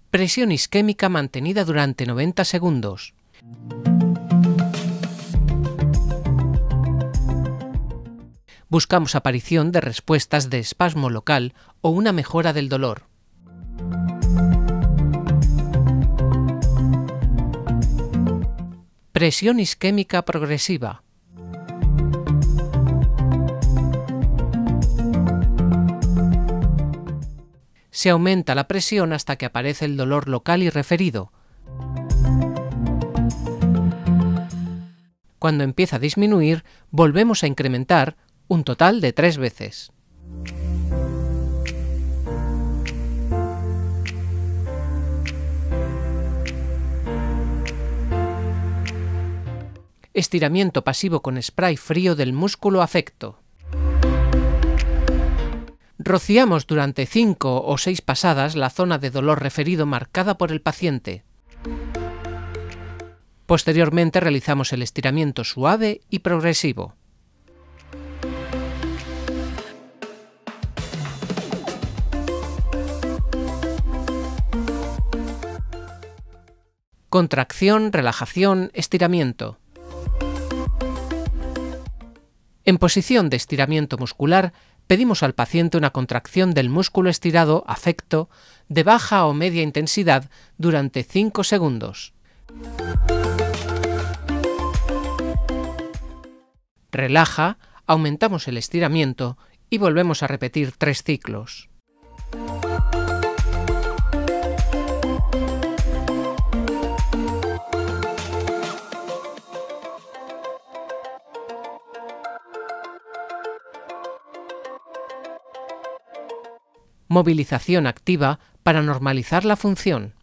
Presión isquémica mantenida durante 90 segundos. Buscamos aparición de respuestas de espasmo local o una mejora del dolor. Presión isquémica progresiva. Se aumenta la presión hasta que aparece el dolor local y referido. Cuando empieza a disminuir, volvemos a incrementar un total de 3 veces. Estiramiento pasivo con spray frío del músculo afecto. Rociamos durante 5 o 6 pasadas la zona de dolor referido marcada por el paciente. Posteriormente realizamos el estiramiento suave y progresivo. Contracción, relajación, estiramiento. En posición de estiramiento muscular, pedimos al paciente una contracción del músculo estirado afecto de baja o media intensidad durante 5 segundos. Relaja, aumentamos el estiramiento y volvemos a repetir 3 ciclos. Movilización activa para normalizar la función.